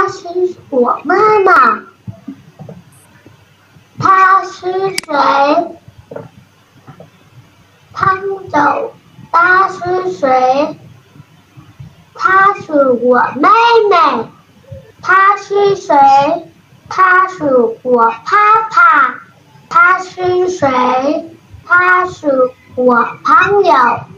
她是我妈妈。她是谁？汤总，她是谁？她是我妹妹。她是谁？她是我爸爸。她是谁？她是我朋友。